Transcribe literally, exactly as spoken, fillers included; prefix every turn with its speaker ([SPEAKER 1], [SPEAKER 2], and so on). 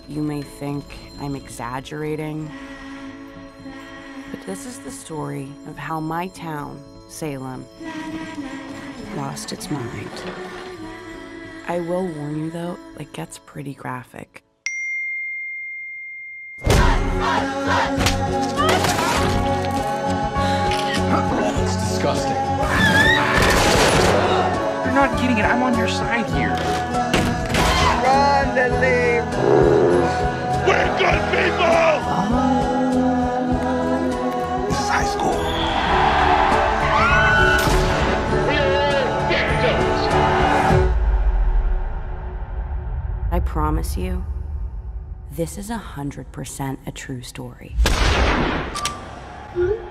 [SPEAKER 1] you may think I'm exaggerating, but this is the story of how my town, Salem, lost its mind. I will warn you though, it gets pretty graphic.
[SPEAKER 2] It's disgusting.
[SPEAKER 3] You're not getting it. I'm on your side here.
[SPEAKER 4] Run, Lily!
[SPEAKER 5] We're good people!
[SPEAKER 3] This is high school.
[SPEAKER 1] I promise you, this is a hundred percent a true story.
[SPEAKER 4] Hmm?